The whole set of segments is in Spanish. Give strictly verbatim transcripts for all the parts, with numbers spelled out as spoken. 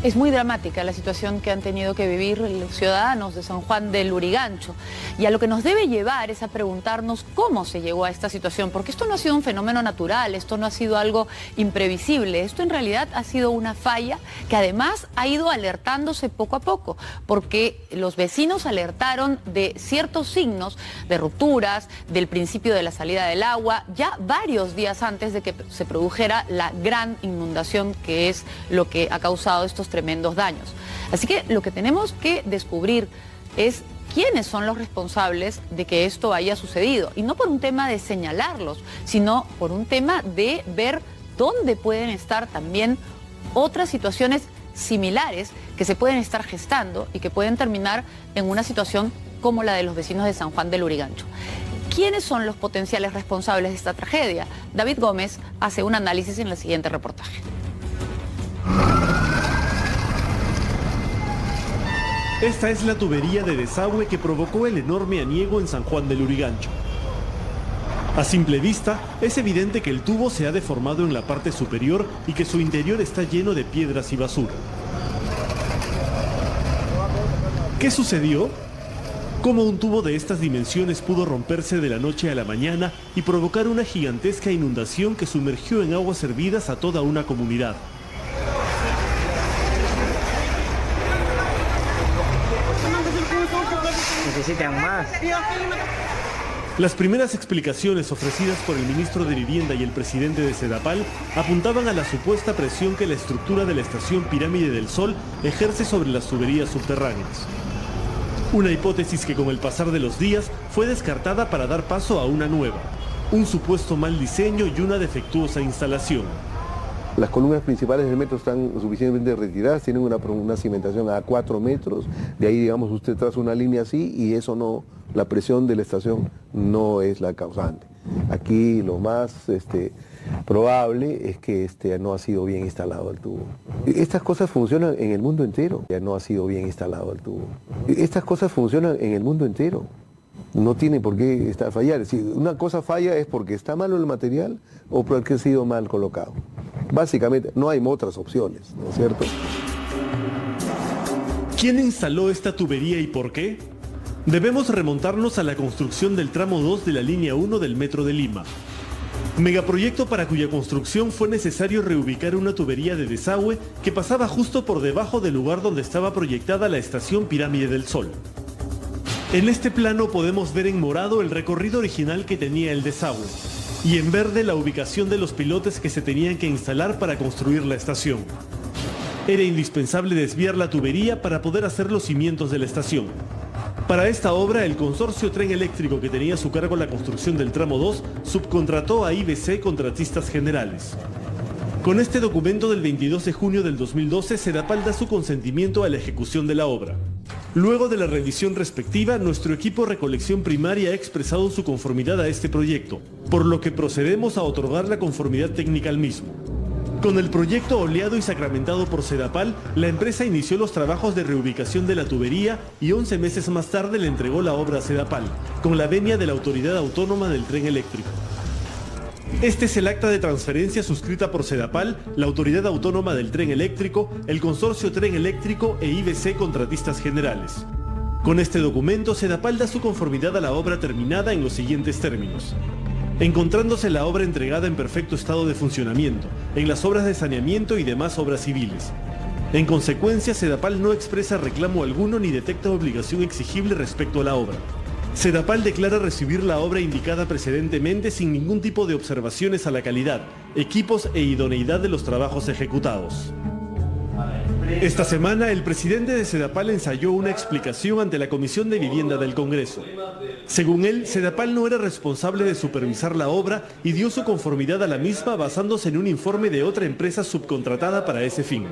Es muy dramática la situación que han tenido que vivir los ciudadanos de San Juan del Lurigancho. Y a lo que nos debe llevar es a preguntarnos cómo se llegó a esta situación, porque esto no ha sido un fenómeno natural, esto no ha sido algo imprevisible, esto en realidad ha sido una falla que además ha ido alertándose poco a poco, porque los vecinos alertaron de ciertos signos de rupturas, del principio de la salida del agua, ya varios días antes de que se produjera la gran inundación que es lo que ha causado estos tremendos daños. Así que lo que tenemos que descubrir es quiénes son los responsables de que esto haya sucedido. Y no por un tema de señalarlos, sino por un tema de ver dónde pueden estar también otras situaciones similares que se pueden estar gestando y que pueden terminar en una situación como la de los vecinos de San Juan del Lurigancho. ¿Quiénes son los potenciales responsables de esta tragedia? David Gómez hace un análisis en el siguiente reportaje. Esta es la tubería de desagüe que provocó el enorme aniego en San Juan del Lurigancho. A simple vista, es evidente que el tubo se ha deformado en la parte superior y que su interior está lleno de piedras y basura. ¿Qué sucedió? ¿Cómo un tubo de estas dimensiones pudo romperse de la noche a la mañana y provocar una gigantesca inundación que sumergió en aguas hervidas a toda una comunidad? Necesitan más. Las primeras explicaciones ofrecidas por el ministro de Vivienda y el presidente de Sedapal apuntaban a la supuesta presión que la estructura de la estación Pirámide del Sol ejerce sobre las tuberías subterráneas. Una hipótesis que con el pasar de los días fue descartada para dar paso a una nueva, un supuesto mal diseño y una defectuosa instalación. Las columnas principales del metro están suficientemente retiradas, tienen una, una cimentación a cuatro metros, de ahí digamos usted traza una línea así y eso no, la presión de la estación no es la causante. Aquí lo más este, probable es que este, no ha sido bien instalado el tubo. Estas cosas funcionan en el mundo entero, ya no ha sido bien instalado el tubo. Estas cosas funcionan en el mundo entero. No tiene por qué estar fallar. Si una cosa falla es porque está malo el material o porque ha sido mal colocado. Básicamente no hay otras opciones, ¿no es cierto? ¿Quién instaló esta tubería y por qué? Debemos remontarnos a la construcción del tramo dos de la línea uno del Metro de Lima. Megaproyecto para cuya construcción fue necesario reubicar una tubería de desagüe que pasaba justo por debajo del lugar donde estaba proyectada la estación Pirámide del Sol. En este plano podemos ver en morado el recorrido original que tenía el desagüe y en verde la ubicación de los pilotes que se tenían que instalar para construir la estación. Era indispensable desviar la tubería para poder hacer los cimientos de la estación. Para esta obra, el consorcio Tren Eléctrico que tenía a su cargo la construcción del tramo dos subcontrató a I B C Contratistas Generales. Con este documento del veintidós de junio del dos mil doce, Sedapal da su consentimiento a la ejecución de la obra. Luego de la revisión respectiva, nuestro equipo Recolección Primaria ha expresado su conformidad a este proyecto, por lo que procedemos a otorgar la conformidad técnica al mismo. Con el proyecto oleado y sacramentado por Sedapal, la empresa inició los trabajos de reubicación de la tubería y once meses más tarde le entregó la obra a Sedapal, con la venia de la Autoridad Autónoma del Tren Eléctrico. Este es el acta de transferencia suscrita por Sedapal, la Autoridad Autónoma del Tren Eléctrico, el Consorcio Tren Eléctrico e I B C Contratistas Generales. Con este documento, Sedapal da su conformidad a la obra terminada en los siguientes términos. Encontrándose la obra entregada en perfecto estado de funcionamiento, en las obras de saneamiento y demás obras civiles. En consecuencia, Sedapal no expresa reclamo alguno ni detecta obligación exigible respecto a la obra. Sedapal declara recibir la obra indicada precedentemente sin ningún tipo de observaciones a la calidad, equipos e idoneidad de los trabajos ejecutados. Esta semana, el presidente de Sedapal ensayó una explicación ante la Comisión de Vivienda del Congreso. Según él, Sedapal no era responsable de supervisar la obra y dio su conformidad a la misma basándose en un informe de otra empresa subcontratada para ese fin.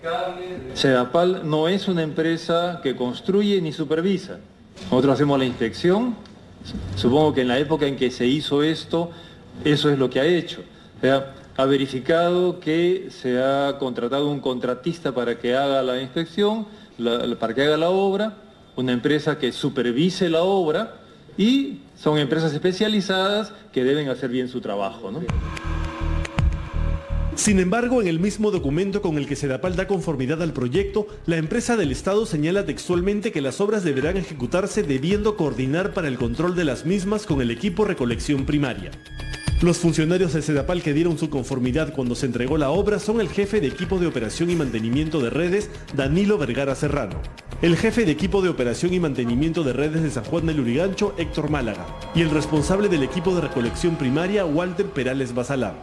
Sedapal no es una empresa que construye ni supervisa. Nosotros hacemos la inspección, supongo que en la época en que se hizo esto, eso es lo que ha hecho. O sea, ha verificado que se ha contratado un contratista para que haga la inspección, la, para que haga la obra, una empresa que supervise la obra y son empresas especializadas que deben hacer bien su trabajo, ¿no? Sin embargo, en el mismo documento con el que Sedapal da conformidad al proyecto, la empresa del Estado señala textualmente que las obras deberán ejecutarse debiendo coordinar para el control de las mismas con el equipo recolección primaria. Los funcionarios de Sedapal que dieron su conformidad cuando se entregó la obra son el jefe de equipo de operación y mantenimiento de redes, Danilo Vergara Serrano, el jefe de equipo de operación y mantenimiento de redes de San Juan del Lurigancho, Héctor Málaga, y el responsable del equipo de recolección primaria, Walter Perales Basalar.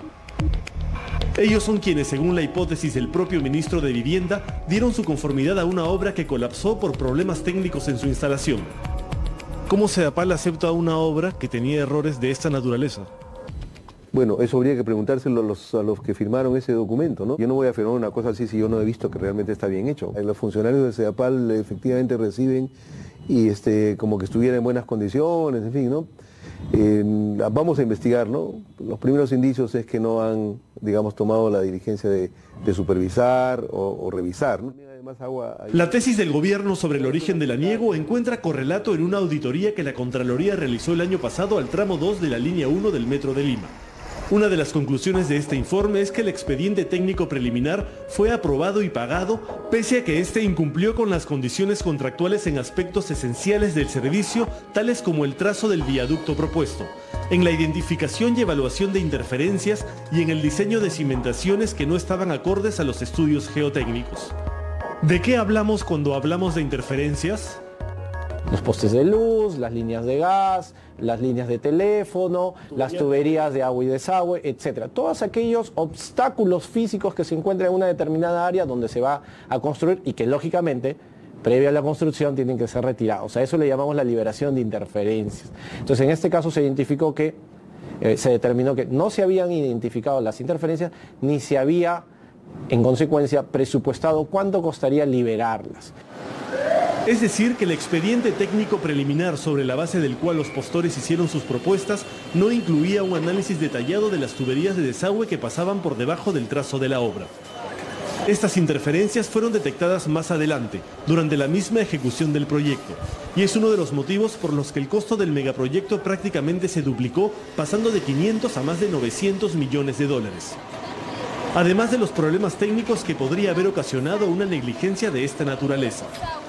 Ellos son quienes, según la hipótesis del propio ministro de Vivienda, dieron su conformidad a una obra que colapsó por problemas técnicos en su instalación. ¿Cómo Sedapal acepta una obra que tenía errores de esta naturaleza? Bueno, eso habría que preguntárselo a los, a los que firmaron ese documento, ¿no? Yo no voy a firmar una cosa así si yo no he visto que realmente está bien hecho. Los funcionarios de Sedapal efectivamente reciben y este, como que estuviera en buenas condiciones, en fin, ¿no? Eh, vamos a investigar, ¿no? Los primeros indicios es que no han, digamos, tomado la diligencia de, de supervisar o, o revisar, ¿no? La tesis del gobierno sobre el origen del aniego encuentra correlato en una auditoría que la Contraloría realizó el año pasado al tramo dos de la línea uno del Metro de Lima. Una de las conclusiones de este informe es que el expediente técnico preliminar fue aprobado y pagado, pese a que este incumplió con las condiciones contractuales en aspectos esenciales del servicio, tales como el trazo del viaducto propuesto, en la identificación y evaluación de interferencias y en el diseño de cimentaciones que no estaban acordes a los estudios geotécnicos. ¿De qué hablamos cuando hablamos de interferencias? Los postes de luz, las líneas de gas, las líneas de teléfono, las tuberías de agua y desagüe, etcétera. Todos aquellos obstáculos físicos que se encuentran en una determinada área donde se va a construir y que lógicamente, previa a la construcción, tienen que ser retirados. A eso le llamamos la liberación de interferencias. Entonces, en este caso se identificó que, eh, se determinó que no se habían identificado las interferencias ni se había, en consecuencia, presupuestado cuánto costaría liberarlas. Es decir, que el expediente técnico preliminar sobre la base del cual los postores hicieron sus propuestas no incluía un análisis detallado de las tuberías de desagüe que pasaban por debajo del trazo de la obra. Estas interferencias fueron detectadas más adelante, durante la misma ejecución del proyecto, y es uno de los motivos por los que el costo del megaproyecto prácticamente se duplicó, pasando de quinientos a más de novecientos millones de dólares. Además de los problemas técnicos que podría haber ocasionado una negligencia de esta naturaleza.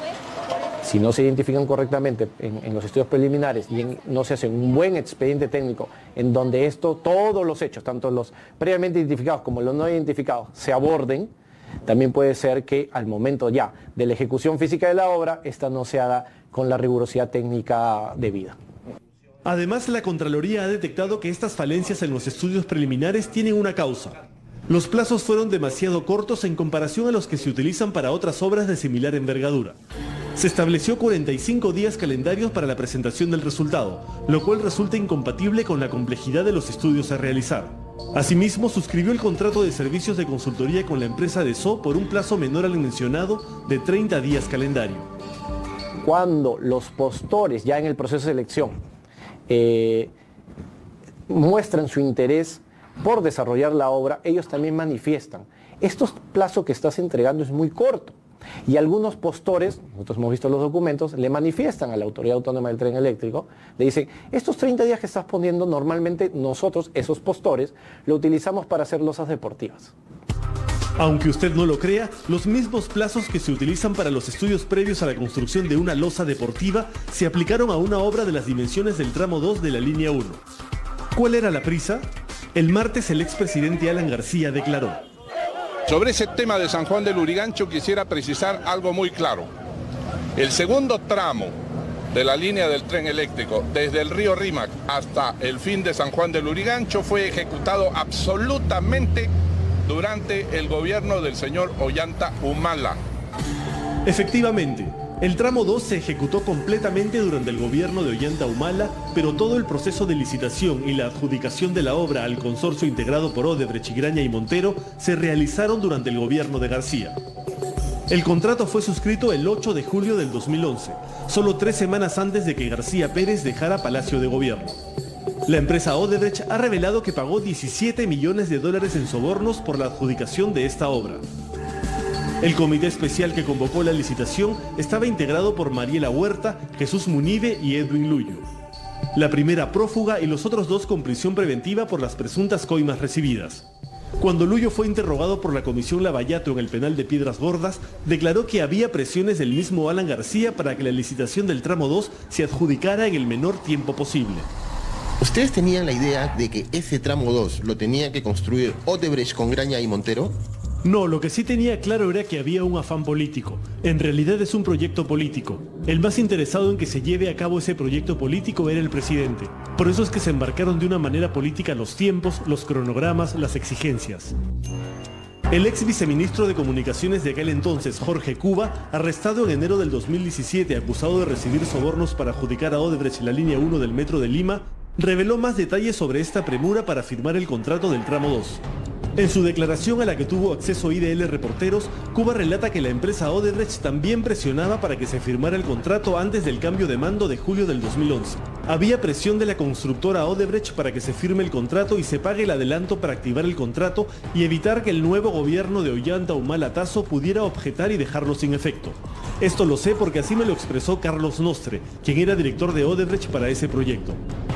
Si no se identifican correctamente en, en los estudios preliminares y en, no se hace un buen expediente técnico en donde esto, todos los hechos, tanto los previamente identificados como los no identificados, se aborden, también puede ser que al momento ya de la ejecución física de la obra, esta no se haga con la rigurosidad técnica debida. Además, la Contraloría ha detectado que estas falencias en los estudios preliminares tienen una causa. Los plazos fueron demasiado cortos en comparación a los que se utilizan para otras obras de similar envergadura. Se estableció cuarenta y cinco días calendarios para la presentación del resultado, lo cual resulta incompatible con la complejidad de los estudios a realizar. Asimismo, suscribió el contrato de servicios de consultoría con la empresa de S O por un plazo menor al mencionado de treinta días calendario. Cuando los postores, ya en el proceso de selección, eh, muestran su interés por desarrollar la obra, ellos también manifiestan. Este plazo que estás entregando es muy corto. Y algunos postores, nosotros hemos visto los documentos, le manifiestan a la Autoridad Autónoma del Tren Eléctrico, le dicen, estos treinta días que estás poniendo, normalmente nosotros, esos postores, lo utilizamos para hacer losas deportivas. Aunque usted no lo crea, los mismos plazos que se utilizan para los estudios previos a la construcción de una losa deportiva se aplicaron a una obra de las dimensiones del tramo dos de la línea uno. ¿Cuál era la prisa? El martes el expresidente Alan García declaró: sobre ese tema de San Juan del Lurigancho quisiera precisar algo muy claro. El segundo tramo de la línea del tren eléctrico, desde el río Rímac hasta el fin de San Juan del Lurigancho, fue ejecutado absolutamente durante el gobierno del señor Ollanta Humala. Efectivamente, el tramo dos se ejecutó completamente durante el gobierno de Ollanta Humala, pero todo el proceso de licitación y la adjudicación de la obra al consorcio integrado por Odebrecht, Graña y Montero se realizaron durante el gobierno de García. El contrato fue suscrito el ocho de julio del dos mil once, solo tres semanas antes de que García Pérez dejara Palacio de Gobierno. La empresa Odebrecht ha revelado que pagó diecisiete millones de dólares en sobornos por la adjudicación de esta obra. El comité especial que convocó la licitación estaba integrado por Mariela Huerta, Jesús Munive y Edwin Luyo. La primera prófuga y los otros dos con prisión preventiva por las presuntas coimas recibidas. Cuando Luyo fue interrogado por la Comisión Lavallato en el penal de Piedras Gordas, declaró que había presiones del mismo Alan García para que la licitación del tramo dos se adjudicara en el menor tiempo posible. ¿Ustedes tenían la idea de que ese tramo dos lo tenía que construir Odebrecht con Graña y Montero? No, lo que sí tenía claro era que había un afán político. En realidad es un proyecto político. El más interesado en que se lleve a cabo ese proyecto político era el presidente. Por eso es que se embarcaron de una manera política los tiempos, los cronogramas, las exigencias. El ex viceministro de Comunicaciones de aquel entonces, Jorge Cuba, arrestado en enero del dos mil diecisiete acusado de recibir sobornos para adjudicar a Odebrecht la línea uno del Metro de Lima, reveló más detalles sobre esta premura para firmar el contrato del tramo dos. En su declaración a la que tuvo acceso I D L Reporteros, Cuba relata que la empresa Odebrecht también presionaba para que se firmara el contrato antes del cambio de mando de julio del dos mil once. Había presión de la constructora Odebrecht para que se firme el contrato y se pague el adelanto para activar el contrato y evitar que el nuevo gobierno de Ollanta Humala Tasso pudiera objetar y dejarlo sin efecto. Esto lo sé porque así me lo expresó Carlos Nostre, quien era director de Odebrecht para ese proyecto.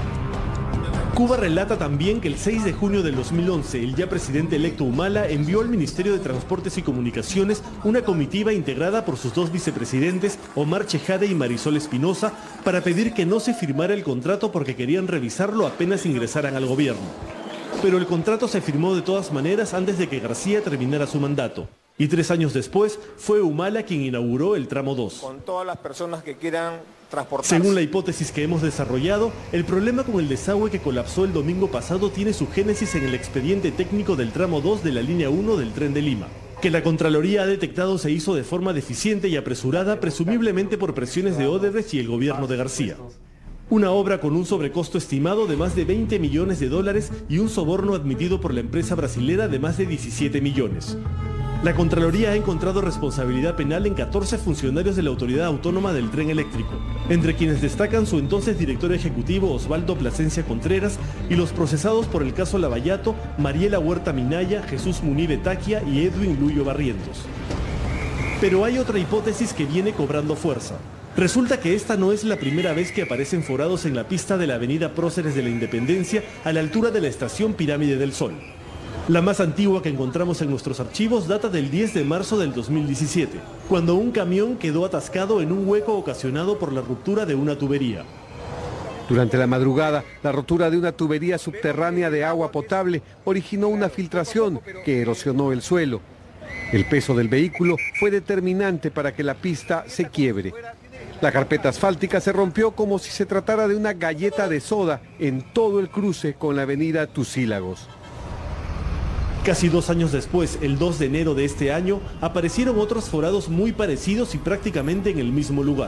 Cuba relata también que el seis de junio del dos mil once, el ya presidente electo Humala envió al Ministerio de Transportes y Comunicaciones una comitiva integrada por sus dos vicepresidentes, Omar Chejade y Marisol Espinosa, para pedir que no se firmara el contrato porque querían revisarlo apenas ingresaran al gobierno. Pero el contrato se firmó de todas maneras antes de que García terminara su mandato. Y tres años después, fue Humala quien inauguró el tramo dos. Con todas las personas que quieran transportarse. Según la hipótesis que hemos desarrollado, el problema con el desagüe que colapsó el domingo pasado tiene su génesis en el expediente técnico del tramo dos de la línea uno del Tren de Lima, que la Contraloría ha detectado se hizo de forma deficiente y apresurada, presumiblemente por presiones de Odebrecht y el gobierno de García. Una obra con un sobrecosto estimado de más de veinte millones de dólares y un soborno admitido por la empresa brasilera de más de diecisiete millones. La Contraloría ha encontrado responsabilidad penal en catorce funcionarios de la Autoridad Autónoma del Tren Eléctrico, entre quienes destacan su entonces director ejecutivo Osvaldo Plasencia Contreras y los procesados por el caso Lavallato, Mariela Huerta Minaya, Jesús Munibe Taquia y Edwin Luyo Barrientos. Pero hay otra hipótesis que viene cobrando fuerza. Resulta que esta no es la primera vez que aparecen forados en la pista de la avenida Próceres de la Independencia a la altura de la estación Pirámide del Sol. La más antigua que encontramos en nuestros archivos data del diez de marzo del dos mil diecisiete, cuando un camión quedó atascado en un hueco ocasionado por la ruptura de una tubería. Durante la madrugada, la rotura de una tubería subterránea de agua potable originó una filtración que erosionó el suelo. El peso del vehículo fue determinante para que la pista se quiebre. La carpeta asfáltica se rompió como si se tratara de una galleta de soda en todo el cruce con la avenida Tucílagos. Casi dos años después, el dos de enero de este año, aparecieron otros forados muy parecidos y prácticamente en el mismo lugar.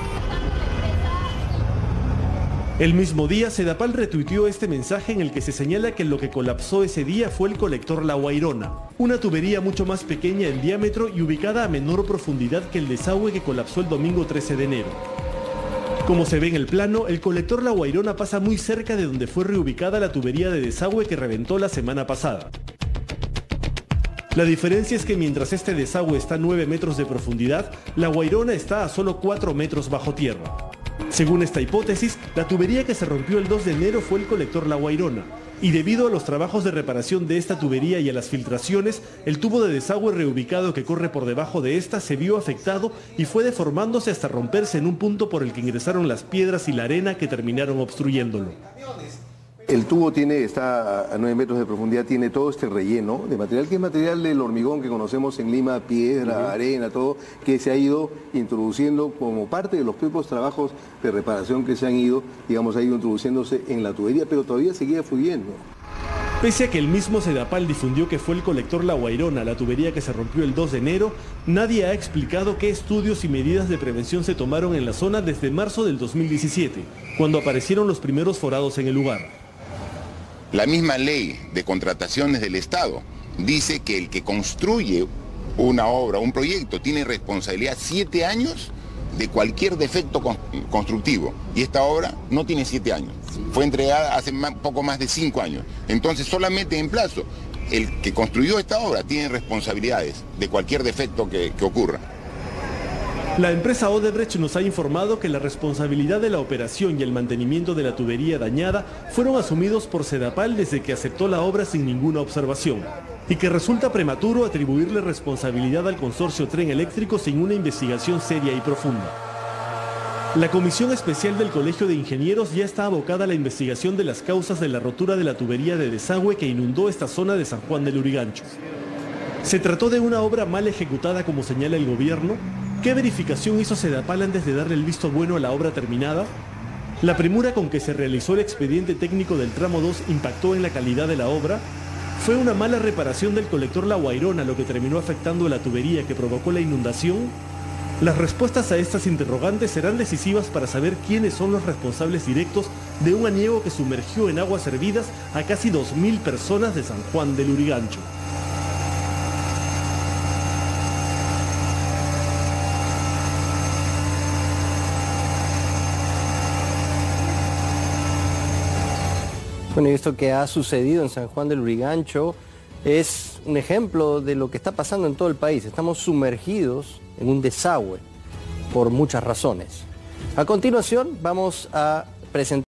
El mismo día, Sedapal retuiteó este mensaje en el que se señala que lo que colapsó ese día fue el colector La Guairona, una tubería mucho más pequeña en diámetro y ubicada a menor profundidad que el desagüe que colapsó el domingo trece de enero. Como se ve en el plano, el colector La Guairona pasa muy cerca de donde fue reubicada la tubería de desagüe que reventó la semana pasada. La diferencia es que mientras este desagüe está a nueve metros de profundidad, La Guairona está a solo cuatro metros bajo tierra. Según esta hipótesis, la tubería que se rompió el dos de enero fue el colector La Guairona, y debido a los trabajos de reparación de esta tubería y a las filtraciones, el tubo de desagüe reubicado que corre por debajo de esta se vio afectado y fue deformándose hasta romperse en un punto por el que ingresaron las piedras y la arena que terminaron obstruyéndolo. El tubo tiene, está a nueve metros de profundidad, tiene todo este relleno de material, que es material del hormigón que conocemos en Lima, piedra, uh-huh. arena, todo, que se ha ido introduciendo como parte de los propios trabajos de reparación que se han ido, digamos, ha ido introduciéndose en la tubería, pero todavía seguía fluyendo. Pese a que el mismo Sedapal difundió que fue el colector La Guairona, la tubería que se rompió el dos de enero, nadie ha explicado qué estudios y medidas de prevención se tomaron en la zona desde marzo del dos mil diecisiete, cuando aparecieron los primeros forados en el lugar. La misma ley de contrataciones del Estado dice que el que construye una obra, un proyecto, tiene responsabilidad siete años de cualquier defecto constructivo. Y esta obra no tiene siete años. Fue entregada hace más, poco más de cinco años. Entonces solamente en plazo, el que construyó esta obra tiene responsabilidades de cualquier defecto que, que ocurra. La empresa Odebrecht nos ha informado que la responsabilidad de la operación y el mantenimiento de la tubería dañada fueron asumidos por Sedapal desde que aceptó la obra sin ninguna observación. y que resulta prematuro atribuirle responsabilidad al consorcio Tren Eléctrico sin una investigación seria y profunda. La Comisión Especial del Colegio de Ingenieros ya está abocada a la investigación de las causas de la rotura de la tubería de desagüe que inundó esta zona de San Juan del Lurigancho. ¿Se trató de una obra mal ejecutada como señala el gobierno? ¿Qué verificación hizo Sedapal antes de darle el visto bueno a la obra terminada? ¿La premura con que se realizó el expediente técnico del tramo dos impactó en la calidad de la obra? ¿Fue una mala reparación del colector La Guairona lo que terminó afectando la tubería que provocó la inundación? Las respuestas a estas interrogantes serán decisivas para saber quiénes son los responsables directos de un aniego que sumergió en aguas hervidas a casi dos mil personas de San Juan del Lurigancho. Bueno, y esto que ha sucedido en San Juan del Lurigancho es un ejemplo de lo que está pasando en todo el país. Estamos sumergidos en un desagüe por muchas razones. A continuación vamos a presentar